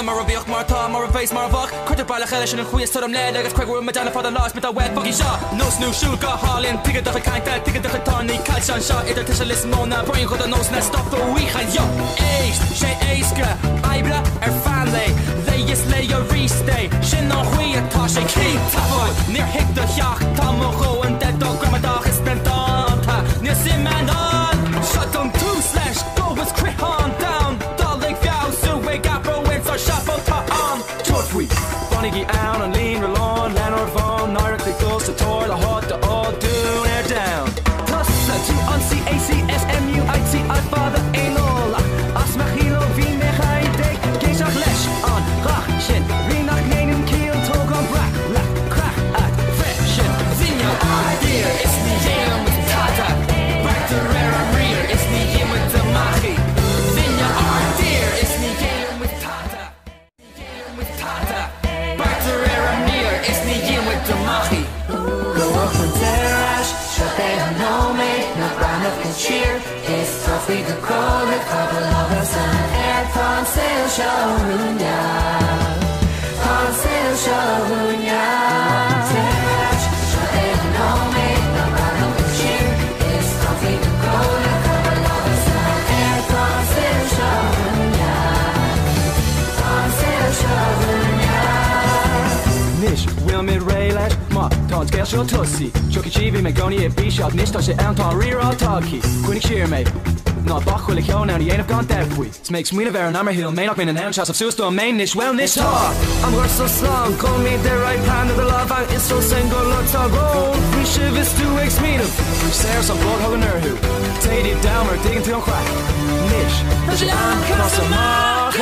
Tana mar a bhíoch mar tá mar a bhéis mar a bhach Cuirtar bailach eile sin an chuas tudam leid agus craig bhfuil Madonna fád a lás mit a wed fogí seo No snú siúl go hálinn tigad a caiinte tigad a tánaí caiil sean seo idir tuise lis móna Brian chud a nós na stop a uíchaid jo Éist sé éisce Aibla fanlé Léis lé a rísté sin nó chuí atá sé cí tafoid Níor hic do cheach tá mo cho an dead dog gramadach is ben dáta Níor sim man on Shut on two slash go was crihan down Dallig fiaw suwe gapro wins our shuffle ta on Tortwi Bonigi out on lean rolon Leonard Vaughan Nairc the ghost to tour the hot the all doon air down Tussa to on CACSMUIT I father Enola Asmachilo vi mechai dek Geisach lesh on Rach shin Rinach neinen kiel tog on brak la krach at freshen Zinja idea is me jam with tata Back to rare rear is me in with the machi Zinja idea is me jam with tata Jam with tata Back to rare near is me in with the machi Go up and terrash Shut they know me No brand of can cheer It's tough we could call a couple of us and air on sale showroom yeah On sale showroom yeah Terrash Shut they know me No brand of can cheer It's tough we could call a couple of us and air on sale showroom yeah On sale showroom yeah Nish will mid railish Ma Tons gael shil tussi Chucky chibi me goni e bishot Nish ta she anton rear all talkie Quinnig sheer me No bach will ik jou now the ain't have gone deaf we Smakes me never an armor hill May not been an hand shots of suicide main nish well nish talk I'm worth so slung Call me the right hand of the love and it's so single lots of roll We shiv is 2x meet him Sarah some blood hugging her who Take it down or digging to a crack Nish Dat je aankan als een mag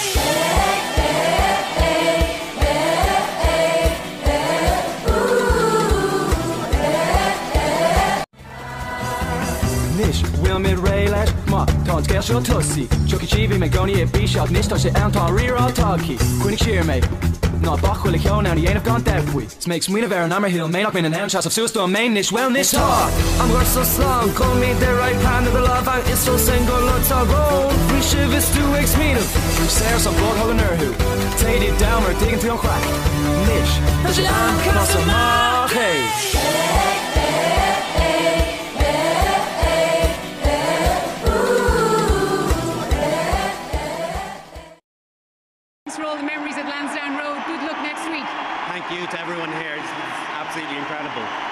Nish will mid railish Ma Tons gael shil tussi Chucky chibi me goni e bishot Nish ta she anton rear all talkie Quinnig sheer me No bach will ik jou now the ain't have gone deaf we Smakes me never an armor hill May not been an hand shots of suicide main nish well nish talk I'm worth so slung Call me the right hand of the love and it's so single lots of roll We shiv is 2x meet him Sarah some blood hugging her who Take it down or digging to a crack Nish Dat je aankan als een mag For all the memories at Lansdowne Road. Good luck next week. Thank you to everyone here. It's absolutely incredible.